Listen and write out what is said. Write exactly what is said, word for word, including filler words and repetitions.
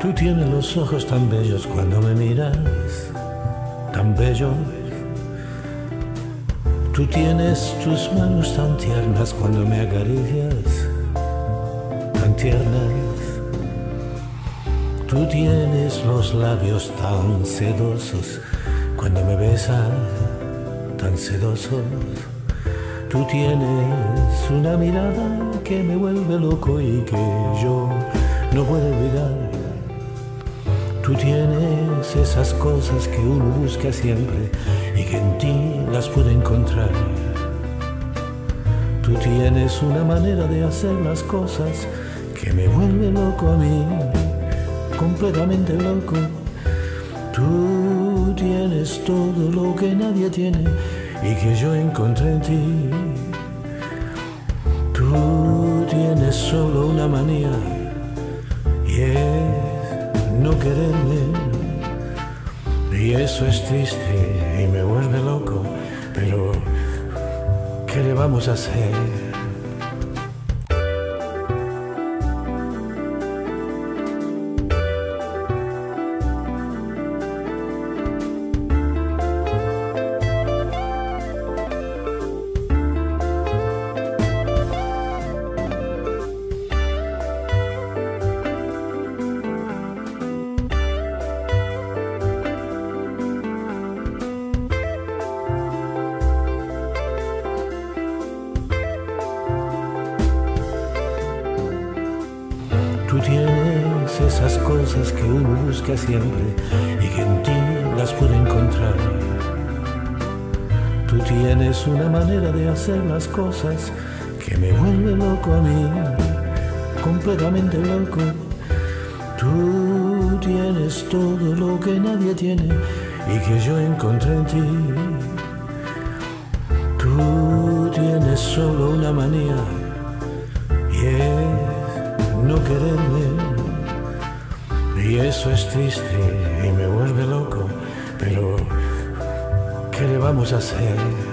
Tú tienes los ojos tan bellos cuando me miras, tan bellos. Tú tienes tus manos tan tiernas cuando me acaricias, tan tiernas. Tú tienes los labios tan sedosos cuando me besas, tan sedosos. Tú tienes una mirada que me vuelve loco y que yo no puedo olvidar. Tú tienes esas cosas que uno busca siempre y que en ti las pude encontrar. Tú tienes una manera de hacer las cosas que me vuelve loco a mí, completamente loco. Tú tienes todo lo que nadie tiene y que yo encontré en ti. Tú tienes solo una manía y es no quererme, y eso es triste y me vuelve loco, pero ¿qué le vamos a hacer? Tú tienes esas cosas que uno busca siempre y que en ti las pude encontrar. Tú tienes una manera de hacer las cosas que me vuelve loco a mí, completamente loco. Tú tienes todo lo que nadie tiene y que yo encontré en ti. Tú tienes solo una manía y es no quererme, y eso es triste y me vuelve loco, pero ¿qué le vamos a hacer?